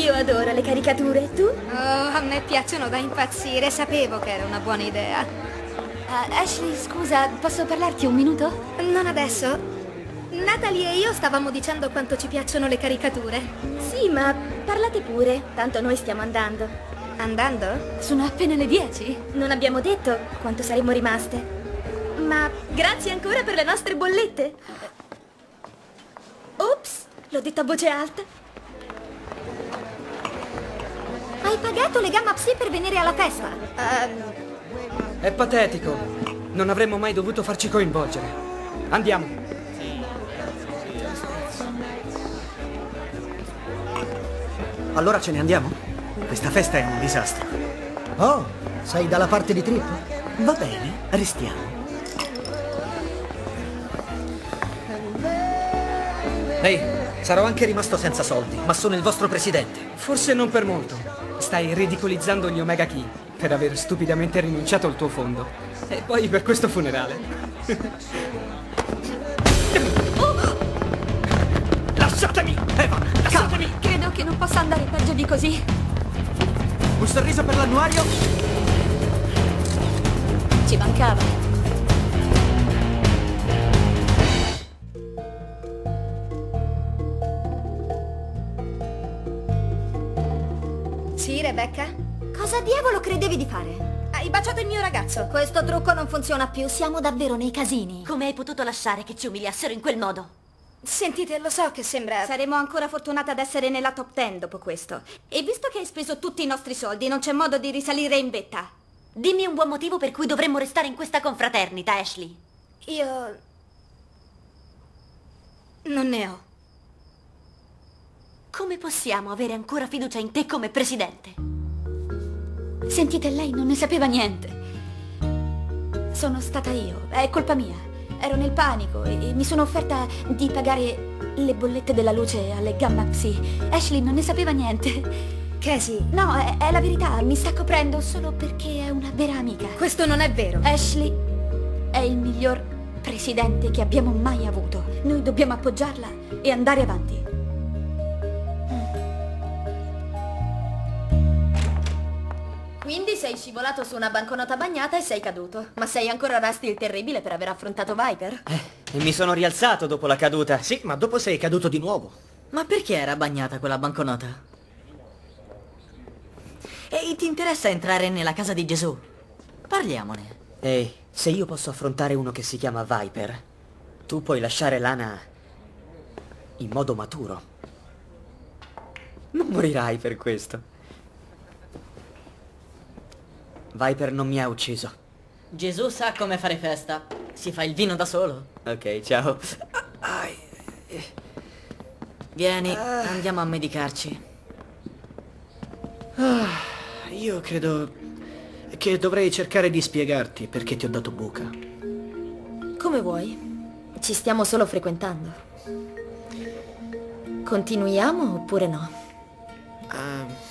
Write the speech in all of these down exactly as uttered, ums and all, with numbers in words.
Io adoro le caricature, tu? Oh, a me piacciono da impazzire, sapevo che era una buona idea. Uh, Ashley, scusa, posso parlarti un minuto? Non adesso. Natalie e io stavamo dicendo quanto ci piacciono le caricature. Sì, ma parlate pure, tanto noi stiamo andando. Andando? Sono appena le dieci. Non abbiamo detto quanto saremmo rimaste. Ma grazie ancora per le nostre bollette. Ops, l'ho detto a voce alta. Hai pagato le Gamma Psi per venire alla festa? Uh, È patetico. Non avremmo mai dovuto farci coinvolgere. Andiamo. Allora ce ne andiamo? Questa festa è un disastro. Oh, sei dalla parte di Trip? Va bene, restiamo. Ehi, sarò anche rimasto senza soldi, ma sono il vostro presidente. Forse non per molto. Stai ridicolizzando gli Omega Key per aver stupidamente rinunciato al tuo fondo. E poi per questo funerale. Oh! Lasciatemi! Evan, lasciatemi! Credo che non possa andare peggio di così. Un sorriso per l'annuario? Ci mancava. Sì, Rebecca? Cosa diavolo credevi di fare? Hai baciato il mio ragazzo. Questo trucco non funziona più, siamo davvero nei casini. Come hai potuto lasciare che ci umiliassero in quel modo? Sentite, lo so che sembra... Saremo ancora fortunate ad essere nella top ten dopo questo. E visto che hai speso tutti i nostri soldi, non c'è modo di risalire in vetta. Dimmi un buon motivo per cui dovremmo restare in questa confraternita, Ashley. Io... non ne ho. Come possiamo avere ancora fiducia in te come presidente? Sentite, lei non ne sapeva niente. Sono stata io, è colpa mia. Ero nel panico e mi sono offerta di pagare le bollette della luce alle Gamma Psi. Ashley non ne sapeva niente. Casey. No, è, è la verità, mi sta coprendo solo perché è una vera amica. Questo non è vero. Ashley è il miglior presidente che abbiamo mai avuto. Noi dobbiamo appoggiarla e andare avanti. Quindi sei scivolato su una banconota bagnata e sei caduto. Ma sei ancora Rusty il terribile per aver affrontato Viper? Eh, e mi sono rialzato dopo la caduta. Sì, ma dopo sei caduto di nuovo. Ma perché era bagnata quella banconota? E ti interessa entrare nella casa di Gesù? Parliamone. Ehi, se io posso affrontare uno che si chiama Viper, tu puoi lasciare Lana in modo maturo. Non morirai per questo. Viper non mi ha ucciso. Gesù sa come fare festa. Si fa il vino da solo. Ok, ciao. Vieni, andiamo a medicarci. Ah, io credo che dovrei cercare di spiegarti perché ti ho dato buca. Come vuoi. Ci stiamo solo frequentando. Continuiamo oppure no? Uh,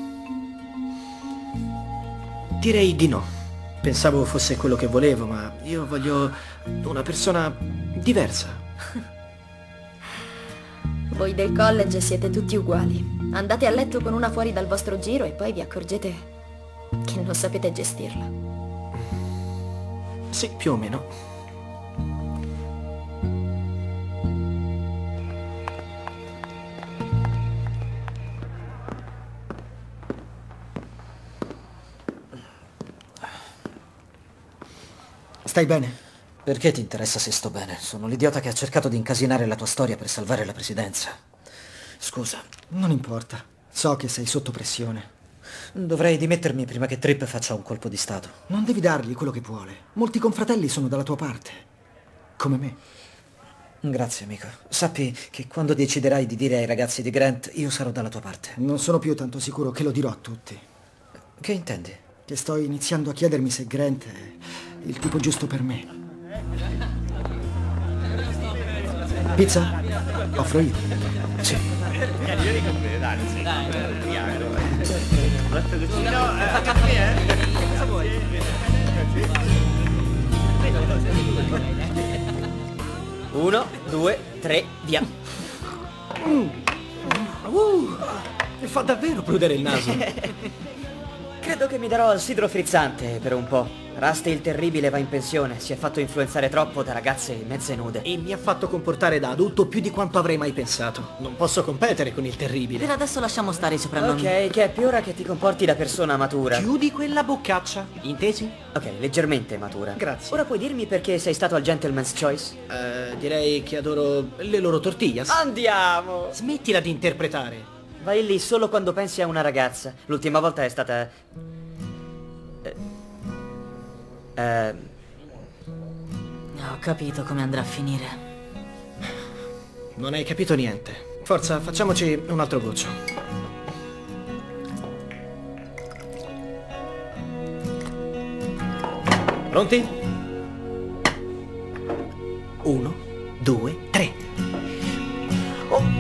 direi di no. Pensavo fosse quello che volevo, ma io voglio una persona diversa. Voi del college siete tutti uguali. Andate a letto con una fuori dal vostro giro e poi vi accorgete che non sapete gestirla. Sì, più o meno. Stai bene? Perché ti interessa se sto bene? Sono l'idiota che ha cercato di incasinare la tua storia per salvare la presidenza. Scusa, non importa. So che sei sotto pressione. Dovrei dimettermi prima che Trip faccia un colpo di stato. Non devi dargli quello che vuole. Molti confratelli sono dalla tua parte. Come me. Grazie, amico. Sappi che quando deciderai di dire ai ragazzi di Grant, io sarò dalla tua parte. Non sono più tanto sicuro che lo dirò a tutti. Che intendi? Che sto iniziando a chiedermi se Grant è il tipo giusto per me. Pizza? Offro io. Sì. Fa caffè, eh? Cosa vuoi? Uno, due, tre, via. Uh. Uh. Fa davvero prudere il naso. Credo che mi darò al sidro frizzante per un po'. Rusty il terribile va in pensione, si è fatto influenzare troppo da ragazze mezze nude. E mi ha fatto comportare da adulto più di quanto avrei mai pensato. Non posso competere con il terribile. Per adesso lasciamo stare i soprannomi. Ok, che è più ora che ti comporti da persona matura. Chiudi quella boccaccia, intesi? Ok, leggermente matura. Grazie. Ora puoi dirmi perché sei stato al Gentleman's Choice? Eh, direi che adoro le loro tortillas. Andiamo! Smettila di interpretare. Vai lì solo quando pensi a una ragazza. L'ultima volta è stata... Eh... eh... Ho capito come andrà a finire. Non hai capito niente. Forza, facciamoci un altro goccio. Pronti? Uno, due, tre. Oh.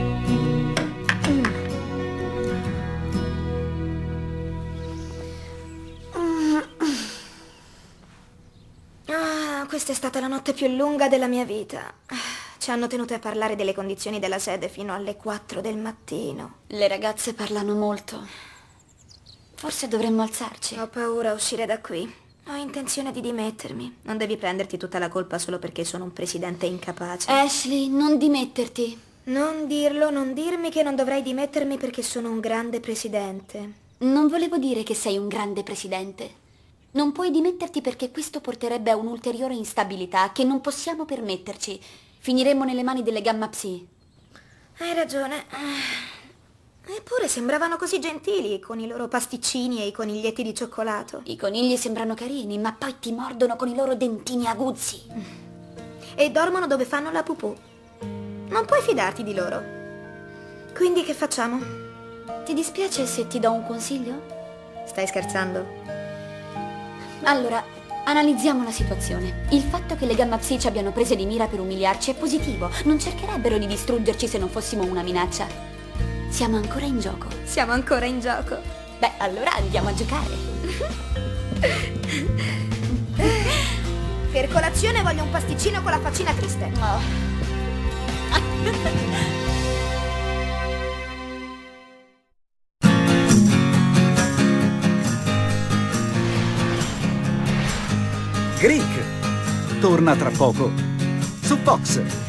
Questa è stata la notte più lunga della mia vita. Ci hanno tenute a parlare delle condizioni della sede fino alle quattro del mattino. Le ragazze parlano molto. Forse dovremmo alzarci. Ho paura a uscire da qui. Ho intenzione di dimettermi. Non devi prenderti tutta la colpa solo perché sono un presidente incapace. Ashley, non dimetterti. Non dirlo, non dirmi che non dovrei dimettermi perché sono un grande presidente. Non volevo dire che sei un grande presidente. Non puoi dimetterti perché questo porterebbe a un'ulteriore instabilità che non possiamo permetterci. Finiremmo nelle mani delle Gamma Psi. Hai ragione. Eppure sembravano così gentili con i loro pasticcini e i coniglietti di cioccolato. I conigli sembrano carini, ma poi ti mordono con i loro dentini aguzzi. E dormono dove fanno la pupù. Non puoi fidarti di loro. Quindi che facciamo? Ti dispiace se ti do un consiglio? Stai scherzando? Allora, analizziamo la situazione. Il fatto che le Gamma Psi ci abbiano prese di mira per umiliarci è positivo. Non cercherebbero di distruggerci se non fossimo una minaccia. Siamo ancora in gioco. Siamo ancora in gioco. Beh, allora andiamo a giocare. Per colazione voglio un pasticcino con la faccina triste. Oh. Greek torna tra poco su Fox.